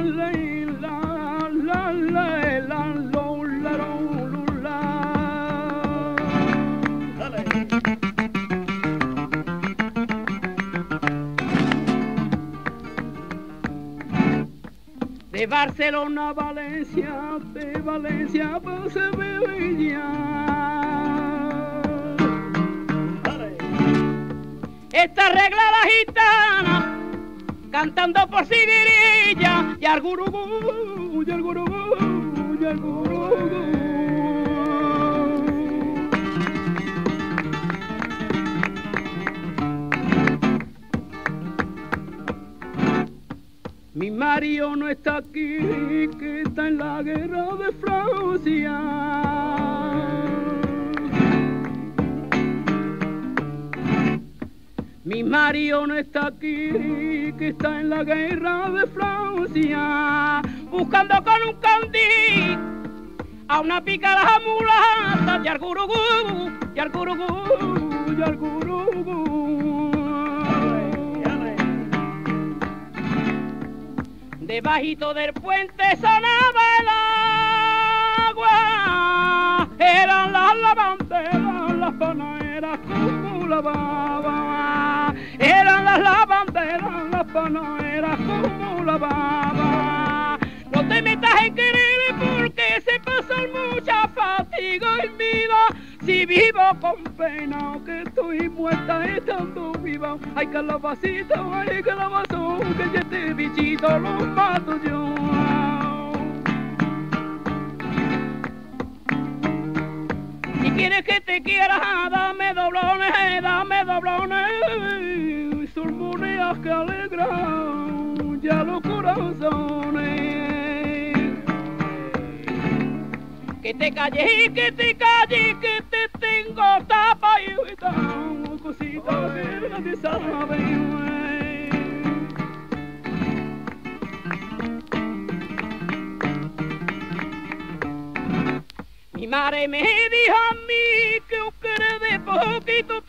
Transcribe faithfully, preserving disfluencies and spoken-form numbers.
De Barcelona a Valencia, de Valencia a Sevilla. Esta regla la gitana, cantando por Siguirilla, y al gurugú, y al gurugú, y al gurugú. Mi marido no está aquí, que está en la guerra de Francia. Mi marido no está aquí, que está en la guerra de Francia, buscando con un candil a una pícara mulata, y al gurugú, y al gurugú, y al gurugú. Debajito del puente sonaba el agua, eran las lavanderas, las panaderas como lavaban, eran las lavanderas, las panaderas como lavaban. No te metas en querer porque se pasan mucha fatiga en vida, si vivo con pena que estoy muerta estando viva. Ay, calabacito, ay, calabazón, que ya este bichito lo mato yo. Si quieres que te quiera, dame doblones, dame doblones, surmoneas que alegran ya los corazones. Que te calles, que te calles, que te tengo tapa y tan cosita que nadie sabe. Mi madre me dijo a mí que usted de poquito